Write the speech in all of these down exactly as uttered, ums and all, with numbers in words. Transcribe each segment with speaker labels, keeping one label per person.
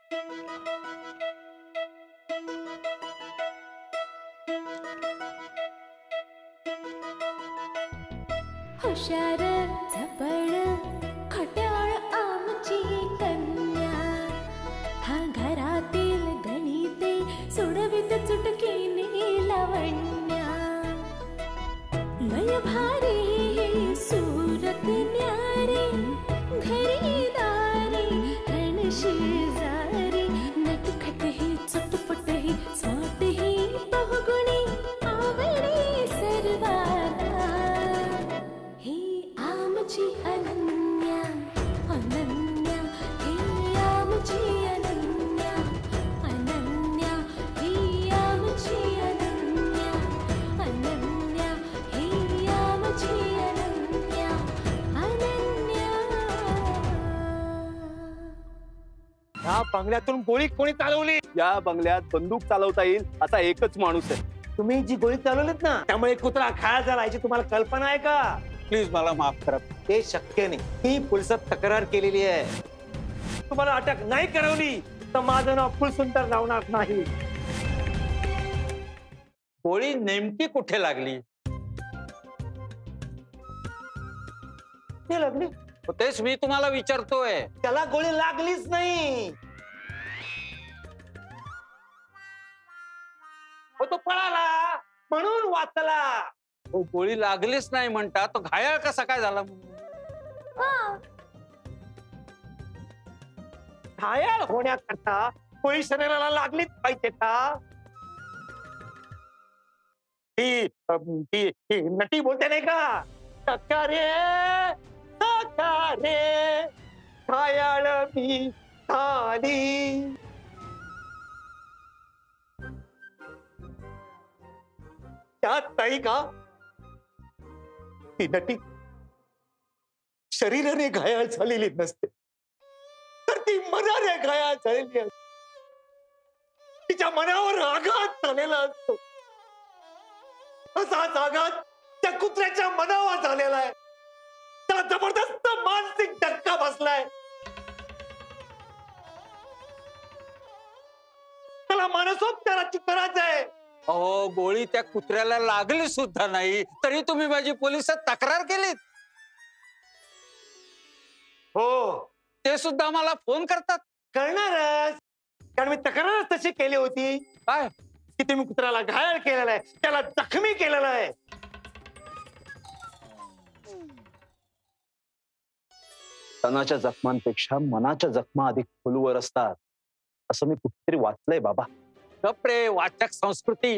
Speaker 1: हुशार झपळ खट्याळ आमची कन्या, हा घरातील गणिते सोडवित चुटकीने लावण्या, लय भारी सूरत न्यारी, घरी दारी रण शेजारी, नटखट ही चटपट ही स्वाट ही बहुगुणी आवडी सर्वांना, ही आमची अनन्या अनन्या, ही आमची अनन्या अनन्या, ही आमची अनन्या अनन्या, ही आमची अनन्या अनन्या.
Speaker 2: ह्या बंगल्यातून गोळी कोणी चालवली?
Speaker 3: या बंगल्यात बंदूक चालवता येईल असा एकच माणूस आहे.
Speaker 2: तुम्ही जी गोळी चालवलीत ना, त्यामुळे कुत्रा खायला झाला याची तुम्हाला कल्पना आहे का?
Speaker 3: प्लीज मला माफ करा.
Speaker 2: ते शक्य नाही. ही पोलिसात तक्रार केलेली आहे. तुम्हाला अटक नाही करवली तर माझं नाव फुलसुंदर लावणार नाही.
Speaker 4: गोळी नेमकी कुठे लागली?
Speaker 2: ते लागली.
Speaker 4: तेच मी तुम्हाला विचारतोय.
Speaker 2: त्याला गोळी लागलीच नाही. हो, तो पळाला म्हणून वाचला.
Speaker 4: हो, गोळी लागलीच नाही म्हणता तो घायाळ कसा काय झाला?
Speaker 2: घायाळ होण्याकरता गोळी शरीराला लागलीच पाहिजे का? ती ती ती नटी बोलते नाही का, सखा रे सखा रे घायाळ मी झाली. त्यात नाही का ती नटी शरीराने घायाळ झालेली नसते तर ती मनाने घायाळ झालेली असते. तिच्या मनावर आघात झालेला असतो. असाच आघात त्या कुत्र्याच्या मनावर झालेला आहे. त्याला जबरदस्त मानसिक धक्का बसलाय. त्याला मानसोपचाराची गरज आहे.
Speaker 4: अहो, गोळी त्या कुत्र्याला लागली सुद्धा नाही तरी तुम्ही माझी पोलिसात तक्रार केलीत?
Speaker 2: हो,
Speaker 4: ते सुद्धा मला फोन करतात.
Speaker 2: करणारच, कारण मी तक्रारच तशी केली होती.
Speaker 4: काय
Speaker 2: की तुम्ही कुत्र्याला घायल केलेला आहे, त्याला जखमी केलेला आहे.
Speaker 3: तनाच्या जखमांपेक्षा मनाच्या जखमा अधिक खोलवर असतात असं मी कुठेतरी वाचलंय बाबा.
Speaker 4: कपडे वाचक संस्कृती.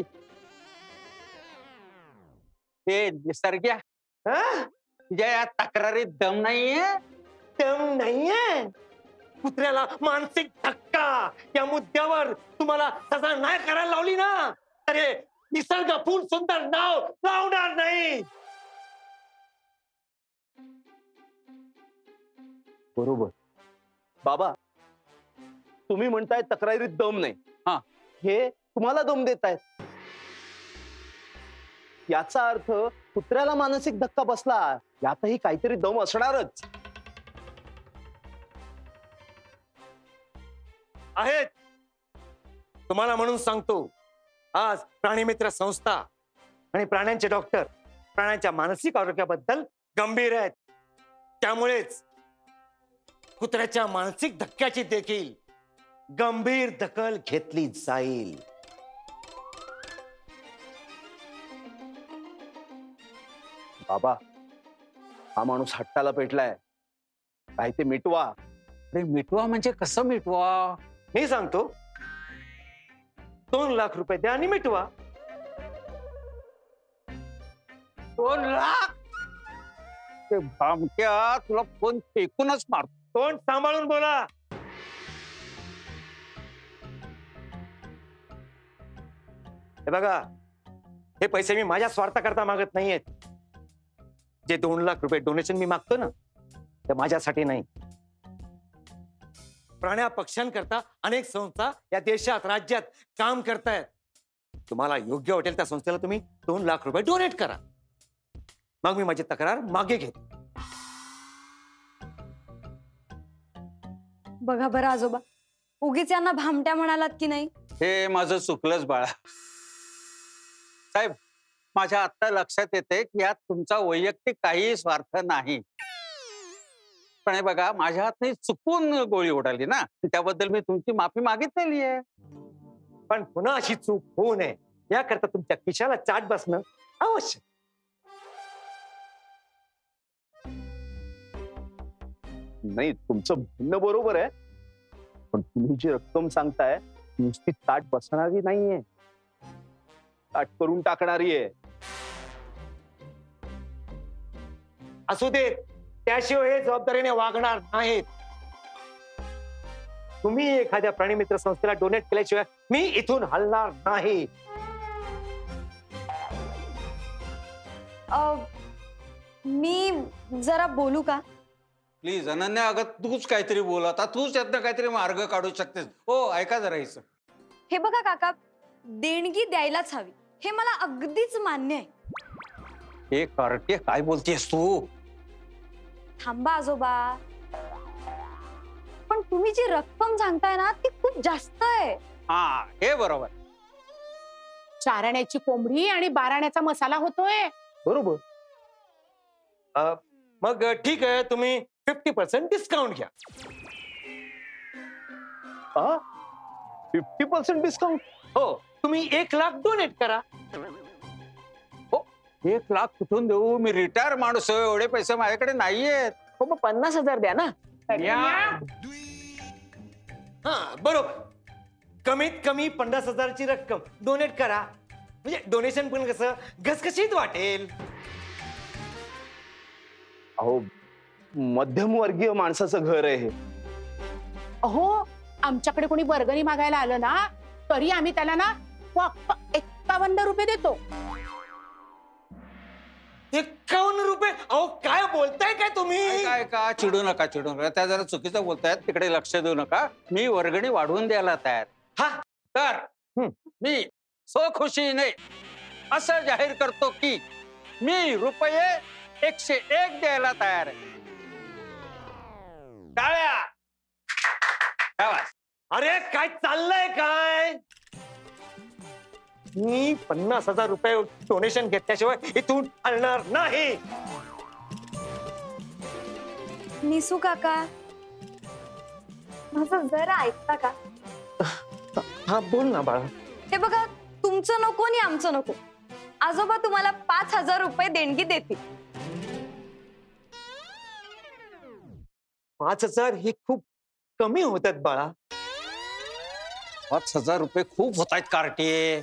Speaker 4: हे निसर्ग्या,
Speaker 2: हा?
Speaker 4: तुझ्या या तक्रारीत दम नाहीये?
Speaker 2: दम नाहीये. कुत्र्याला मानसिक धक्का या मुद्द्यावर तुम्हाला सजा नाही करायला लावली ना, अरे निसर्ग फुल सुंदर नाव लावणार नाही.
Speaker 3: बरोबर बाबा, तुम्ही म्हणताय तक्रारीत दम नाही.
Speaker 4: हा,
Speaker 3: हे तुम्हाला दम देतायत. याचा अर्थ कुत्र्याला मानसिक धक्का बसला, यातही काहीतरी दम असणारच.
Speaker 2: आहेत. तुम्हाला म्हणून सांगतो, आज प्राणीमित्र संस्था आणि प्राण्यांचे डॉक्टर प्राण्यांच्या मानसिक आरोग्याबद्दल गंभीर आहेत. त्यामुळेच कुत्र्याच्या मानसिक धक्क्याची देखील गंभीर दखल घेतली जाईल.
Speaker 3: बाबा, हा माणूस हट्टाला पेटलाय, काही ते मिटवा.
Speaker 4: अरे मिटवा म्हणजे कसं मिटवा?
Speaker 2: मी सांगतो, दोन लाख रुपये द्या आणि मिटवा.
Speaker 4: दोन लाख? ते भामक्या, तुला फोन फेकूनच मारतो.
Speaker 2: तोंड सांभाळून बोला. हे बघा, हे पैसे मी माझ्या स्वार्थाकरता मागत नाहीयेत. जे दोन लाख रुपये डोनेशन मी मागतो ना, ते माझ्यासाठी नाही. प्राण्या पक्ष्यांकरता अनेक संस्था या देशात राज्यात काम करतायत. तुम्हाला योग्य वाटेल त्या संस्थेला तुम्ही दोन लाख रुपये डोनेट करा. मग मी माझी तक्रार मागे घेतो.
Speaker 5: बघा बरं आजोबा, उगीच यांना भामट्या म्हणालात की नाही?
Speaker 4: हे माझं चुकलंच बाळा. साहेब, माझ्या आता लक्षात येते की यात तुमचा वैयक्तिक काही स्वार्थ नाही. पण हे बघा, माझ्या हातने चुकून गोळी उडाली ना, त्याबद्दल मी तुमची माफी मागितलेली आहे.
Speaker 2: पण पुन्हा अशी चूक होऊ नये याकरता तुमच्या खिशाला चाट बसणं आवश्यक.
Speaker 3: नाही, तुमचं म्हणणं बरोबर आहे, पण तुम्ही जी रक्कम सांगताय नुसती ताट बसणारी नाहीये, ताट करून टाकणारी आहे.
Speaker 2: असू देत, त्याशिवाय हे जबाबदारीने वागणार नाहीत. तुम्ही एखाद्या प्राणीमित्र संस्थेला डोनेट केल्याशिवाय मी इथून हलणार नाही.
Speaker 5: अ, मी जरा बोलू का?
Speaker 4: प्लीज अनन्या, अगं तूच काहीतरी बोल आता, तूच यातनं काहीतरी मार्ग काढू शकतेस. हो, ऐका जरा हिचं.
Speaker 5: हे बघा काका, देणगी द्यायलाच हवी हे मला अगदीच मान्य आहे.
Speaker 4: हे कार्टे, काय बोलतेस तू?
Speaker 5: थांबा आजोबा, पण तुम्ही जी रक्कम सांगताय ना ती खूप जास्त आहे.
Speaker 4: हा, हे बरोबर.
Speaker 6: चारण्याची कोंबडी आणि बाराण्याचा मसाला होतोय.
Speaker 2: बरोबर. अ, मग ठीक आहे, तुम्ही फिफ्टी पर्सेंट डिस्काउंट घ्या.
Speaker 3: Fifty percent discount?
Speaker 2: हो, तुम्ही एक लाख डोनेट करा.
Speaker 4: हो, एक लाख कुठून देऊ? मी रिटायर माणूस आहे, एवढे पैसे माझ्याकडे नाहीयेत.
Speaker 7: हो, मग पन्नास हजार द्या ना.
Speaker 2: हा, बरोबर. कमीत कमी पन्नास हजारची रक्कम डोनेट करा, म्हणजे डोनेशन पण कसं घसघशीत वाटेल.
Speaker 3: अहो, मध्यमवर्गीय माणसाचं घर आहे हे.
Speaker 6: अहो, आमच्याकडे कोणी वर्गणी मागायला आलं ना तरी आम्ही त्याला ना फक्त एक्कावन्न रुपये देतो.
Speaker 2: एक्कावन्न रुपये? अहो, काय बोलताय काय तुम्ही?
Speaker 4: काय का चिडू नका, चिडू नका. त्या जरा चुकीचं बोलतायत, तिकडे लक्ष देऊ नका. मी वर्गणी वाढवून द्यायला तयार.
Speaker 2: हा,
Speaker 4: तर मी स्वखुशीने असं जाहीर करतो की मी रुपये एकशे एक द्यायला तयार आहे. टाळ्या! आवाज.
Speaker 2: अरे काय चाललंय काय? मी पन्नास हजार रुपये डोनेशन घेतल्याशिवाय इथून हलणार नाही.
Speaker 5: निसू काका, माझं जरा ऐकता का?
Speaker 2: हा, बोल ना बाळा.
Speaker 5: हे बघा, तुमचं नको आणि आमचं नको. आजोबा तुम्हाला पाच हजार रुपये देणगी देतील.
Speaker 2: पाच हजार हे खूप कमी होतात बाळा.
Speaker 4: पाच हजार रुपये खूप होत आहेत कार्टे.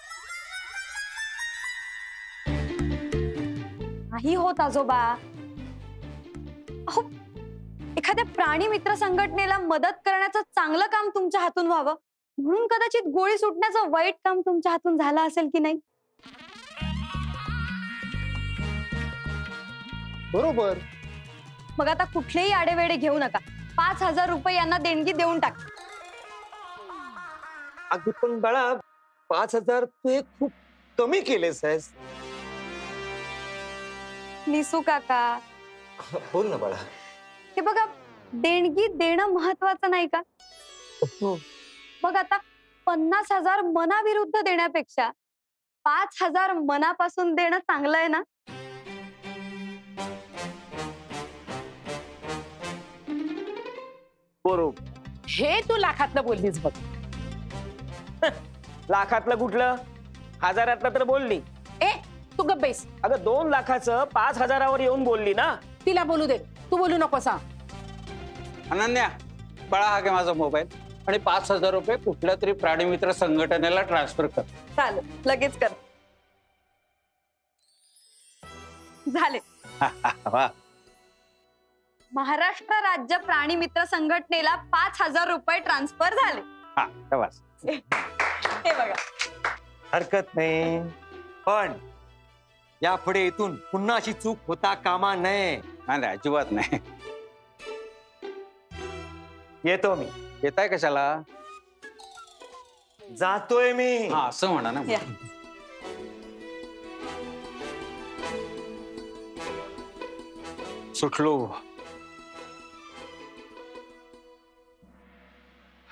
Speaker 5: नाही होत आजोबा. अहो, एखाद्या प्राणी मित्र संघटनेला मदत करण्याचं चांगलं काम तुमच्या हातून व्हावं म्हणून कदाचित गोळी सुटण्याचं वाईट काम तुमच्या हातून झालं असेल की नाही?
Speaker 2: बरोबर.
Speaker 5: मग आता कुठलेही आडेवेडे घेऊ नका. पाच हजार रुपये यांना देणगी देऊन टाक.
Speaker 2: अगदी पण बाळा, पाच हजार तू हे खूप कमी केलेस आहेस.
Speaker 5: निसू काका,
Speaker 2: बोल ना बाळा.
Speaker 5: हे बघा, देणगी देणं महत्वाचं नाही का? मग आता पन्नास हजार मनाविरुद्ध देण्यापेक्षा पाच हजार मनापासून देणं चांगलं आहे ना?
Speaker 3: बरोबर.
Speaker 6: हे तू लाखातलं बोललीस बघ.
Speaker 7: लाखातलं कुठलं, हजारातलं तर बोलली.
Speaker 6: ए, तू गप्प बैस.
Speaker 7: अगं, दोन लाखाचं पाच हजारावर येऊन बोलली ना.
Speaker 6: तिला बोलू दे, तू बोलू नको सांग.
Speaker 4: अनन्या, बाळा हा घे माझा मोबाईल आणि पाच हजार रुपये कुठल्या तरी प्राणीमित्र संघटनेला ट्रान्सफर कर.
Speaker 5: चालेल, लगेच कर. झाले.
Speaker 4: वा.
Speaker 5: महाराष्ट्र राज्य प्राणी मित्र संघटनेला पाच हजार रुपये ट्रान्सफर झाले.
Speaker 4: हा, आवाज.
Speaker 5: हे बघा.
Speaker 2: हरकत नाही, पण यापुढे इथून पुन्हा अशी चूक होता कामा नये.
Speaker 4: नाही, अजिबात नाही.
Speaker 2: येतो मी.
Speaker 4: येताय कशाला?
Speaker 2: जातोय मी.
Speaker 4: हा, असं म्हणा ना.
Speaker 5: या.
Speaker 4: सुटलो.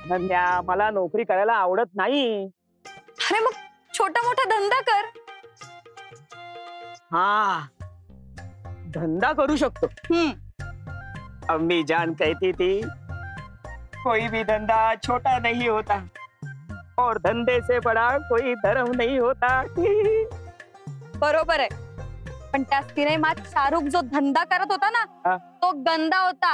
Speaker 7: धन्या मला नोकरी करायला आवडत नाही.
Speaker 5: अरे मग छोटा मोठा धंदा कर.
Speaker 7: हा धंदा करू शकतो.
Speaker 5: हम्म.
Speaker 7: अम्मी जान कहती थी कोई भी धंदा छोटा नहीं होता और धंधे से बड़ा कोई धर्म नहीं होता.
Speaker 5: बरोबर आहे. पण त्या सिनेमात शाहरुख जो धंदा करत होता ना
Speaker 7: हा.
Speaker 5: तो गंदा होता.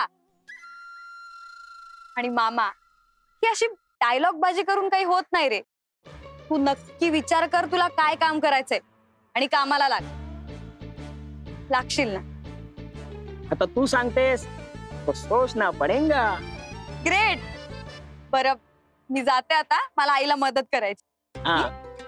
Speaker 5: आणि मामा ही अशी डायलॉग बाजी करून काही होत नाही रे. तू नक्की विचार कर तुला काय काम करायचंय आणि कामाला लाग. लागशील ना.
Speaker 7: आता तू सांगतेस तो सोचना पडेगा.
Speaker 5: ग्रेट. बरं मी जाते आता. मला आईला मदत करायची.
Speaker 7: हा.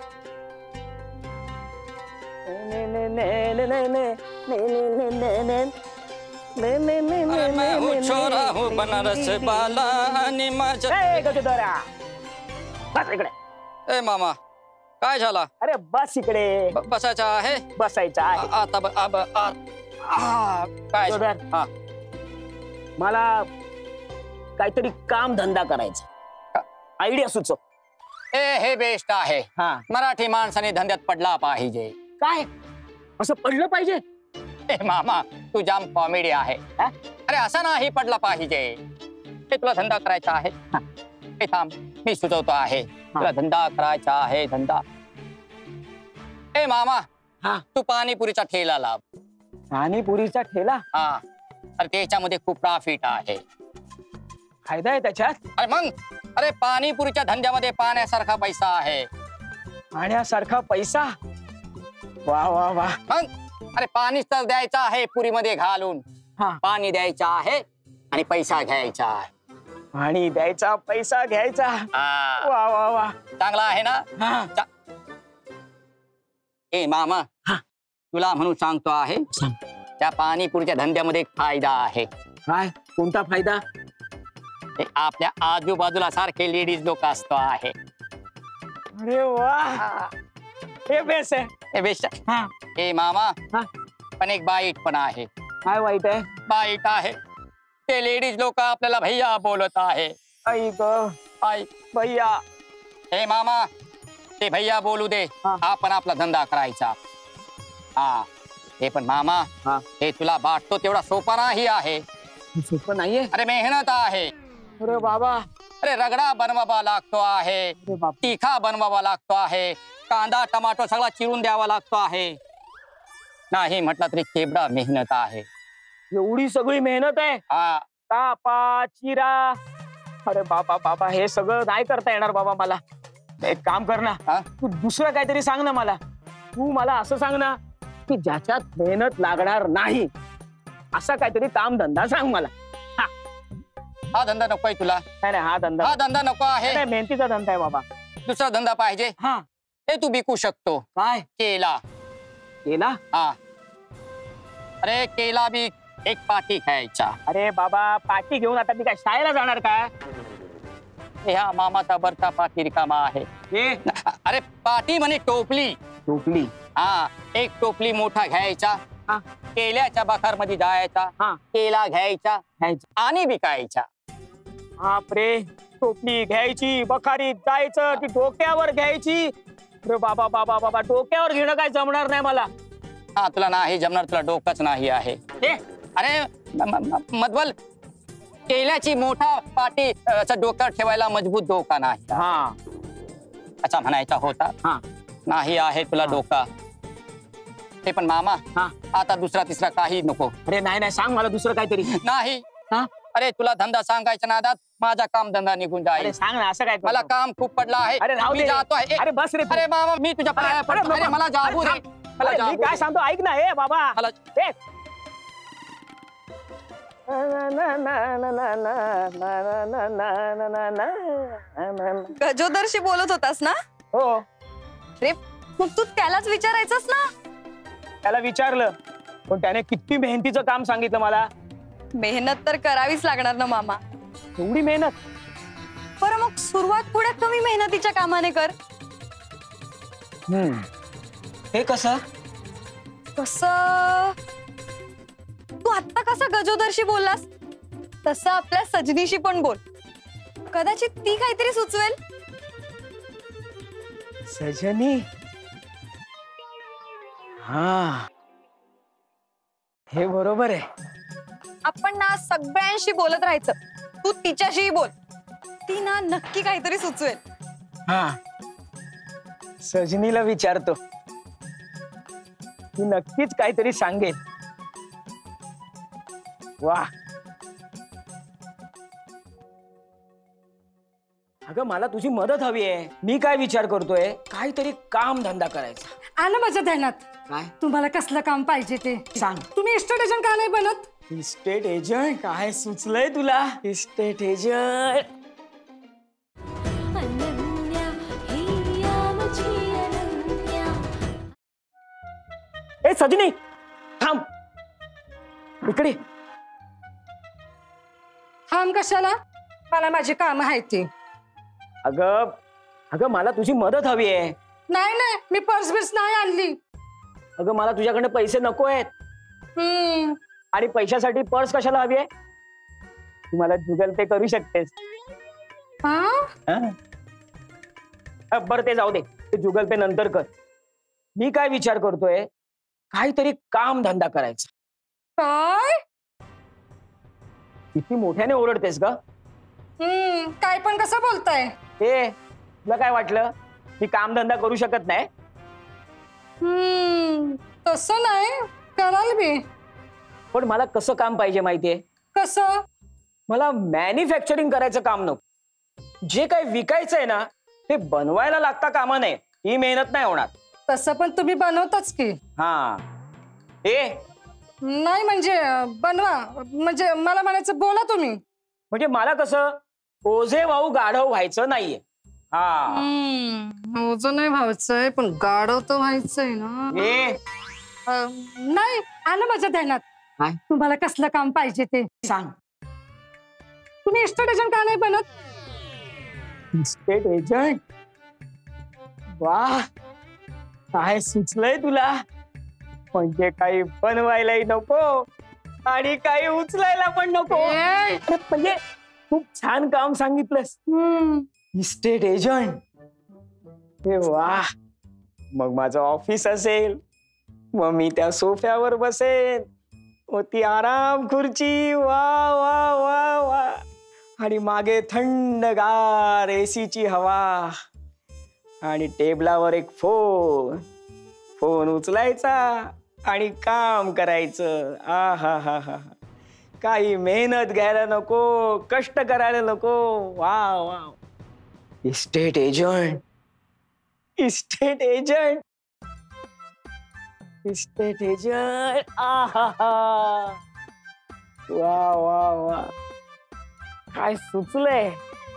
Speaker 8: अरे मैं हूँ छोरा हूँ बनारस वाला आणि माझ्या
Speaker 7: ए, गजोदरा. बस इकडे.
Speaker 8: ए मामा काय झाला?
Speaker 7: अरे बस इकडे.
Speaker 8: ब- बसायचं आहे?
Speaker 7: बसायचं आहे.
Speaker 8: आ- आता ब- अब- आ- आ- काय
Speaker 7: गजोदर,
Speaker 8: हा.
Speaker 7: मला काहीतरी काम धंदा करायचा. आयडिया सुचव.
Speaker 8: ए हे बेस्ट आहे.
Speaker 7: हा
Speaker 8: मराठी माणसाने धंद्यात पडला पाहिजे.
Speaker 7: काय असं पडलं पाहिजे?
Speaker 8: ए मामा तू जाम कॉमेडी आहे.
Speaker 7: हा?
Speaker 8: अरे असं नाही पडला पाहिजे. हे तुला धंदा करायचा आहे.
Speaker 7: हा.
Speaker 8: हे थांब मी सुचवतो आहे. तुला धंदा करायचा आहे धंदा. ए मामा
Speaker 7: हा.
Speaker 8: तू पाणीपुरीचा ठेला लाव.
Speaker 7: पाणीपुरीचा ठेला.
Speaker 8: हा तर त्याच्यामध्ये खूप प्रॉफिट आहे.
Speaker 7: फायदा आहे त्याच्यात.
Speaker 8: अरे मग अरे पाणीपुरीच्या धंद्यामध्ये पाण्यासारखा पैसा आहे.
Speaker 7: पाण्यासारखा पैसा. वा वा वा.
Speaker 8: मग अरे पाणीच तर द्यायचं आहे पुरीमध्ये घालून.
Speaker 7: हा.
Speaker 8: पाणी द्यायचं आहे आणि पैसा घ्यायचा आहे.
Speaker 7: पाणी द्यायचा पैसा घ्यायचा.
Speaker 8: हा.
Speaker 7: वा वा वा.
Speaker 8: चांगला आहे ना?
Speaker 7: हा.
Speaker 8: ए मामा
Speaker 7: हा.
Speaker 8: तुला म्हणून सांगतो आहे
Speaker 7: सांग.
Speaker 8: त्या पाणीपुरीच्या धंद्यामध्ये एक फायदा आहे.
Speaker 7: काय कोणता फायदा?
Speaker 8: ते आपल्या आजूबाजूला सारखे लेडीज लोक असतो आहे.
Speaker 7: अरे वा. हे बेस आहे.
Speaker 8: ए बेस्ट.
Speaker 7: हा.
Speaker 8: ए मामा
Speaker 7: हा.
Speaker 8: पण एक बाईट पण आहे.
Speaker 7: काय वाईट आहे?
Speaker 8: बाईट आहे ते लेडीज लोक आपल्याला भैया बोलत आहे.
Speaker 7: आई ग
Speaker 8: आई
Speaker 7: भैया.
Speaker 8: हे मामा ते भैया बोलू दे.
Speaker 7: हा.
Speaker 8: आपण आपला धंदा करायचा. हा हे पण मामा
Speaker 7: हा.
Speaker 8: हे तुला वाटतो तेवढा सोपा नाही आहे.
Speaker 7: सोपं नाहीये.
Speaker 8: अरे मेहनत आहे.
Speaker 7: अरे बाबा.
Speaker 8: अरे रगडा बनवावा लागतो आहे.
Speaker 7: अरे बाप.
Speaker 8: तिखा बनवावा लागतो आहे. कांदा टमाटो सगळा चिरून द्यावा लागतो आहे. नाही म्हटलं तरी केवढा मेहनत आहे.
Speaker 7: एवढी सगळी मेहनत आहे.
Speaker 8: हा
Speaker 7: कापा चिरा. अरे बाबा बाबा हे सगळं नाही करता येणार बाबा मला. एक काम कर ना.
Speaker 8: हा?
Speaker 7: तू दुसरं काहीतरी सांग ना मला. तू मला असं सांग ना की ज्याच्यात मेहनत लागणार नाही असा काहीतरी काम धंदा सांग मला.
Speaker 8: हा धंदा नकोय तुला?
Speaker 7: नाही नाही हा धंदा.
Speaker 8: हा धंदा नको आहे.
Speaker 7: नाही, मेहनतीचा धंदा आहे बाबा.
Speaker 8: दुसरा धंदा पाहिजे.
Speaker 7: हा.
Speaker 8: हे तू विकू शकतो.
Speaker 7: काय
Speaker 8: केला.
Speaker 7: केला?
Speaker 8: हा अरे केला बी एक पाठी खायचा.
Speaker 7: अरे बाबा पाठी घेऊन आता मी काय शाळेला जाणार काय?
Speaker 8: ह्या मामाचा बरता पाठी रिकामा आहे.
Speaker 7: हे
Speaker 8: अरे पाठी म्हणे टोपली.
Speaker 7: टोपली.
Speaker 8: हा एक टोपली मोठा घ्यायचा.
Speaker 7: हा.
Speaker 8: केल्याच्या बखार मध्ये जायचा.
Speaker 7: हा.
Speaker 8: केला घ्यायचा
Speaker 7: घ्यायचं.
Speaker 8: आणि विकायचा.
Speaker 7: बापरे. टोपली घ्यायची बखारीत जायचं ती डोक्यावर घ्यायची. अरे बाबा बाबा बाबा डोक्यावर घेणं काय जमणार नाही मला.
Speaker 8: हा तुला नाही जमणार. तुला डोकंच नाही आहे.
Speaker 7: हे
Speaker 8: अरे म- म- मधवल केल्याची मोठा पाठी असं डोक्यावर ठेवायला मजबूत डोका नाही.
Speaker 7: हा
Speaker 8: असा म्हणायचा होता.
Speaker 7: हा.
Speaker 8: नाही आहे तुला डोका. ते पण मामा
Speaker 7: हा.
Speaker 8: आता दुसरा तिसरा काही नको.
Speaker 7: अरे नाही नाही सांग मला दुसरं काहीतरी.
Speaker 8: नाही.
Speaker 7: हा?
Speaker 8: अरे तुला धंदा सांगायच्या नादात माझा काम धंदा निघून
Speaker 7: अरे
Speaker 8: जाईल.
Speaker 7: सांग ना असं काय.
Speaker 8: मला काम खूप पडलं आहे.
Speaker 7: अरे राहू
Speaker 8: मी
Speaker 7: दे.
Speaker 8: जातो आहे.
Speaker 7: अरे बस रे तू.
Speaker 8: अरे मामा मी तुझ्या पाया
Speaker 7: अरे,
Speaker 8: पडतो.
Speaker 7: अरे,
Speaker 8: अरे मला जाबू
Speaker 7: अरे,
Speaker 8: दे. मला
Speaker 7: अरे, मी
Speaker 8: जाबू
Speaker 7: काय
Speaker 8: दे.
Speaker 7: सांगतो ऐक ना. हे बाबा
Speaker 8: मला
Speaker 7: हे. ना, ना, ना, ना, ना, ना, ना, ना, ना, ना, ना, ना, ना, ना.
Speaker 5: गजोदरशी बोलत होतास ना?
Speaker 7: हो
Speaker 5: रे मग तू त्यालाच विचारायचंस ना.
Speaker 7: त्याला विचारलं पण त्याने किती मेहनतीचं काम सांगितलं मला.
Speaker 5: मेहनत तर करावीच लागणार ना मामा.
Speaker 7: एवढी मेहनत.
Speaker 5: बरं मग सुरुवात थोड्या कमी मेहनतीच्या कामाने कर.
Speaker 7: हम्म. हे कसं?
Speaker 5: कसं? तू आत्ता कसा गजोदरशी बोललास तसं आपल्या सजनीशी पण बोल. कदाचित ती काहीतरी सुचवेल.
Speaker 7: सजनी. हा हे बरोबर आहे.
Speaker 5: आपण ना सगळ्यांशी बोलत राहायचं. तू तिच्याशीही बोल. ती ना नक्की काहीतरी सुचवेल.
Speaker 7: हा सजनीला विचारतो. ती नक्कीच काहीतरी सांगेल. वा. अगं मला तुझी मदत हवी आहे. मी काय विचार करतोय, काहीतरी काम धंदा करायचा.
Speaker 9: आलं माझ्या ध्यानात.
Speaker 7: काय?
Speaker 9: तुम्हाला कसलं काम पाहिजे ते
Speaker 7: सांग.
Speaker 9: तुम्ही इस्टेट एजंट का नाही बनत?
Speaker 7: Estate agent? काय सुचलंय तुला? Estate agent.
Speaker 1: अनन्या हिया मुझी अनन्या.
Speaker 7: ए सजनी थांब इकडे.
Speaker 9: थांब कशाला? मला माझी काम आहे ती.
Speaker 7: अगं अगं मला तुझी मदत हवी आहे.
Speaker 9: नाही नाही मी पर्स बिर्स नाही आणली.
Speaker 7: अगं मला तुझ्याकडे पैसे नको आहेत.
Speaker 9: हम्म
Speaker 7: आणि पैशासाठी पर्स कशाला हवी आहे? तू मला गुगल पे करू शकतेस.
Speaker 9: हा
Speaker 7: हा? बरं ते जाऊ दे. ते गुगल पे नंतर कर. मी काय विचार करतोय, काहीतरी काम धंदा करायचा.
Speaker 9: काय?
Speaker 7: किती मोठ्याने ओरडतेस ग?
Speaker 9: हम्म काय पण कसं बोलताय?
Speaker 7: ए तुला काय वाटलं मी काम धंदा करू शकत नाही?
Speaker 9: हम्म तसं नाही कराल मी.
Speaker 7: पण मला कसं काम पाहिजे माहितीये?
Speaker 9: कसं?
Speaker 7: मला मॅन्युफॅक्चरिंग करायचं काम नको. जे काही विकायचं आहे ना ते बनवायला लागता कामा नये. ही मेहनत नाही होणार.
Speaker 9: तसं पण तुम्ही बनवताच की.
Speaker 7: हा ए
Speaker 9: नाही म्हणजे अं, बनवा म्हणजे मला म्हणायचं बोला तुम्ही.
Speaker 7: म्हणजे मला कसं ओझे वाहू गाढव व्हायचं नाहीये. हा
Speaker 9: हम्म ओझं नाही व्हायचंय पण गाढव तर व्हायचंय ना.
Speaker 7: ए
Speaker 9: अं, नाही आलं माझ्या ध्यानात.
Speaker 7: काय?
Speaker 9: तुम्हाला कसलं काम पाहिजे ते
Speaker 7: सांग.
Speaker 9: तुम्ही इस्टेट एजंट का नाही बनत?
Speaker 7: Estate agent? वा काय सुचलंय तुला. म्हणजे काही बनवायलाही नको आणि काही उचलायला पण नको.
Speaker 9: ए!
Speaker 7: अरे, म्हणजे खूप छान काम सांगितलंस.
Speaker 9: हम्म
Speaker 7: इस्टेट एजंट. हे वा. मग माझं ऑफिस असेल. मग मी त्या सोफ्यावर बसेन. मग ती आराम खुर्ची. वा वा वा वा. आणि मागे थंडगार एसीची हवा. आणि टेबलावर एक फोन. फोन उचलायचा आणि काम करायचं. आ हा हा हा. काही मेहनत घ्यायला नको, कष्ट करायला नको. वा वा. Estate agent. Estate agent. Estate agent. आ हा हा. वा वा वा. काय सुचलंय.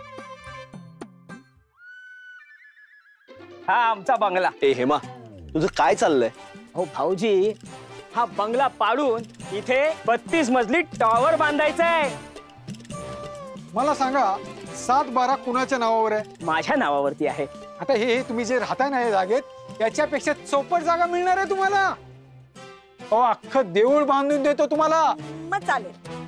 Speaker 7: हा आमचा बंगला.
Speaker 3: ए हेमा तुझं काय चाललंय?
Speaker 7: हो भाऊजी, हा बंगला पाडून इथे बत्तीस मजली टॉवर बांधायचा आहे.
Speaker 10: मला सांगा सात बारा कुणाच्या नावावर आहे?
Speaker 7: माझ्या नावावरती आहे.
Speaker 10: आता हे तुम्ही जे राहताय ना या जागेत याच्यापेक्षा चौपट जागा मिळणार आहे तुम्हाला. अहो अख्खं देऊळ बांधून देतो तुम्हाला.
Speaker 11: मग चालेल.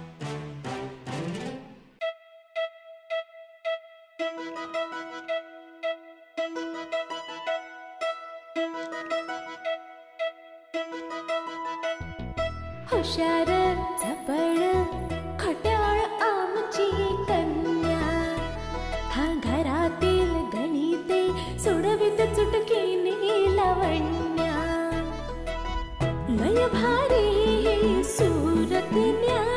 Speaker 1: हुशार झपड खट्याळ आमची कन्या. हा घरातील गणिते सोडवित चुटकीने लावण्या. लय भारी सूरत न्या.